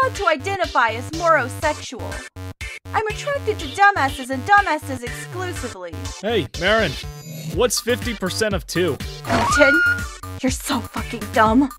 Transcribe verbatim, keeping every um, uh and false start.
proud to identify as morosexual. I'm attracted to dumbasses and dumbasses exclusively. Hey, Marron, what's fifty percent of two? Goten, you're so fucking dumb.